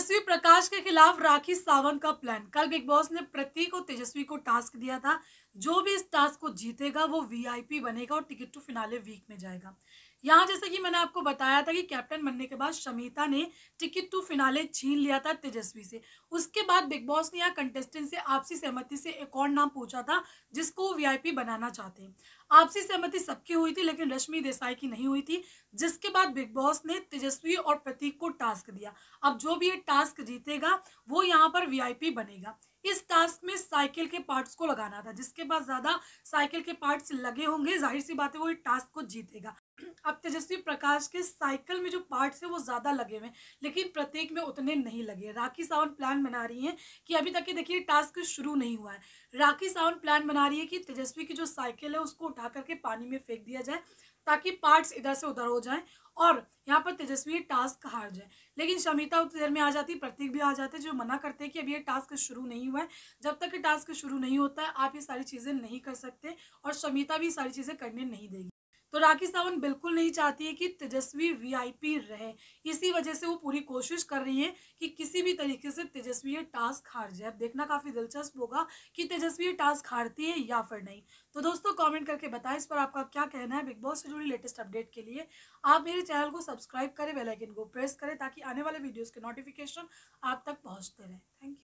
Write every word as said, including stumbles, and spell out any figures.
तेजस्वी प्रकाश के खिलाफ राखी सावंत का प्लान। कल बिग बॉस ने प्रतीक और तेजस्वी को टास्क दिया था। जो भी इस टास्क को जीतेगा वो वीआईपी बनेगा और टिकट टू फिनाले वीक में जाएगा। यहाँ जैसे कि मैंने आपको बताया था कि कैप्टन बनने के बाद शमिता ने टिकट टू फिनाले छीन लिया था तेजस्वी से। उसके बाद बिग बॉस ने यहाँ कंटेस्टेंट से आपसी सहमति से एक और नाम पूछा था जिसको वो वीआईपी बनाना चाहते हैं। आपसी सहमति सबकी हुई थी लेकिन रश्मि देसाई की नहीं हुई थी, जिसके बाद बिग बॉस ने तेजस्वी और प्रतीक को टास्क दिया। अब जो भी ये टास्क जीतेगा वो यहाँ पर वीआईपी बनेगा। इस टास्क में साइकिल के पार्ट्स को लगाना था। जिसके पास ज्यादा साइकिल के पार्ट्स लगे होंगे, जाहिर सी बात है वो ये टास्क को जीतेगा। अब तेजस्वी प्रकाश के साइकिल में जो पार्ट्स है वो ज्यादा लगे हुए हैं लेकिन प्रत्येक में उतने नहीं लगे। राखी सावंत प्लान बना रही है कि अभी तक ये देखिए टास्क शुरू नहीं हुआ है। राखी सावंत प्लान बना रही है कि तेजस्वी की जो साइकिल है उसको उठा करके पानी में फेंक दिया जाए ताकि पार्ट्स इधर से उधर हो जाएं और यहाँ पर तेजस्वी टास्क हार जाए। लेकिन शमिता उतनी देर में आ जाती, प्रतीक भी आ जाते, जो मना करते हैं कि अभी ये टास्क शुरू नहीं हुआ है। जब तक ये टास्क शुरू नहीं होता है आप ये सारी चीजें नहीं कर सकते और शमिता भी सारी चीजें करने नहीं देगी। तो राखी सावंत बिल्कुल नहीं चाहती है कि तेजस्वी वीआईपी रहे। इसी वजह से वो पूरी कोशिश कर रही है कि किसी भी तरीके से तेजस्वी ये टास्क हार जाए। अब देखना काफी दिलचस्प होगा कि तेजस्वी ये टास्क हारती है या फिर नहीं। तो दोस्तों कमेंट करके बताएं इस पर आपका क्या कहना है। बिग बॉस से जुड़ी लेटेस्ट अपडेट के लिए आप मेरे चैनल को सब्सक्राइब करें, बेल आइकन को प्रेस करें ताकि आने वाले वीडियोस के नोटिफिकेशन आप तक पहुंचते रहे। Thank you.